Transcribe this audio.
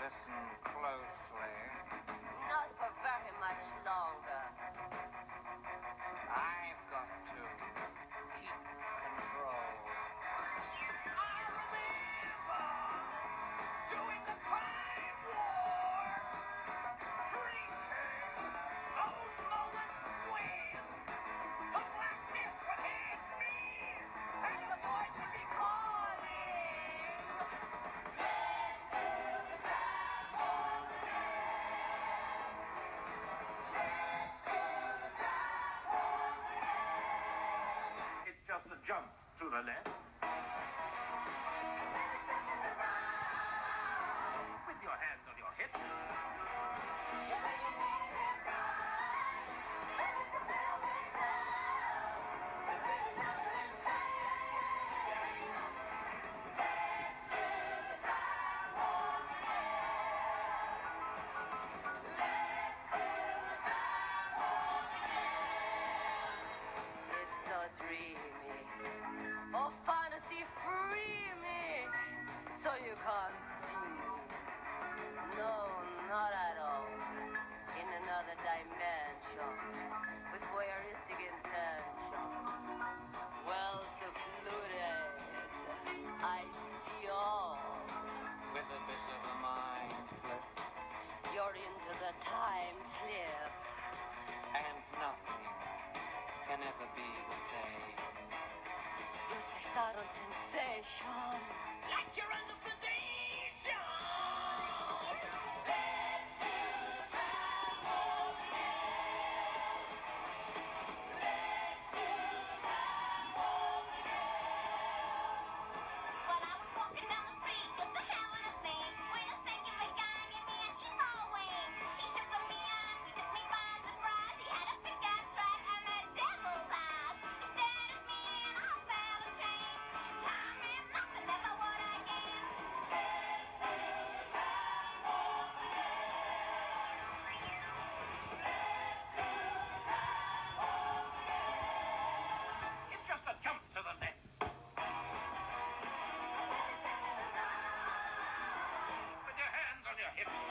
listen closely. Not for very much longer. I've got to keep control. I remember during the time war, drinking those moments when the blackness would hit me and the void would be calling. Let's do the time war again. Let's do the time war again. It's just a jump to the left. With your hands on your hips. It's so dreamy. Oh, fantasy free me. So you can't see me. No, not at all. In another dimension. With voyeuristic intention. Well secluded. I see all. With a bit of a mind flip. You're into the time slip. And nothing can ever be the same. You're spaced out on sensation. Like you're under sedation. Let's do the time war again. Let's do the time war again. Well, I was walking down the street just a having a thing when a stinking big guy gave me an evil wing. He shook me on, he took me by surprise. He had a pickup truck and that devil's eyes. He stared at me and I felt a change. Time and nothing ever would again. Let's do the time war again. Let's do the time war again. It's just a jump to the left. With your hands on your hips.